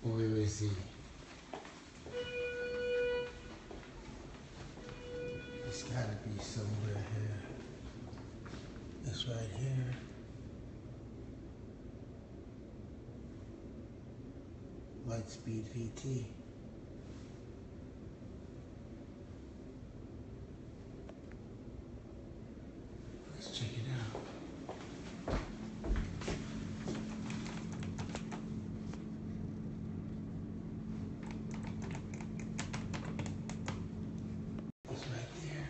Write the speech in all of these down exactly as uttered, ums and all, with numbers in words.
Where is he? It's gotta be somewhere here. It's right here. Lightspeed V T. Let's check it out. It's right there.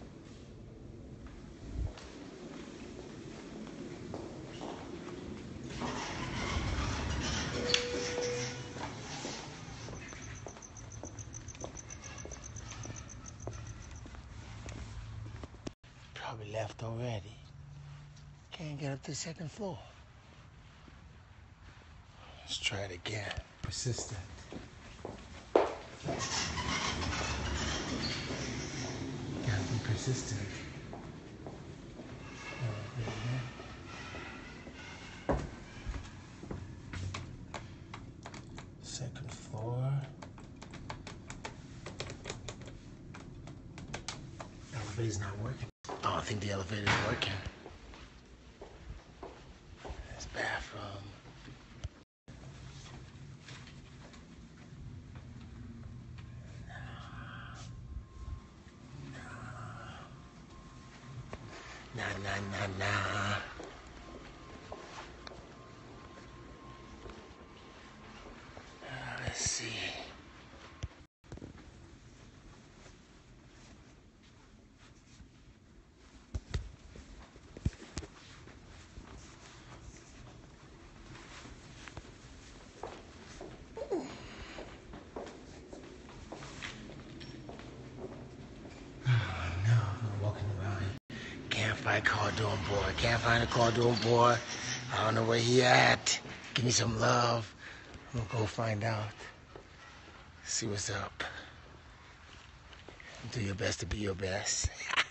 Probably left already. Can't get up to the second floor. Let's try it again. Persistent. Gotta be persistent. Second floor. Elevator's not working. I don't think the elevator's working. This bathroom. Nah, nah, nah, nah. Uh, let's see. Can't find car door boy. Can't find a car door boy. I don't know where he at. Give me some love. I'm gonna go find out. See what's up. Do your best to be your best.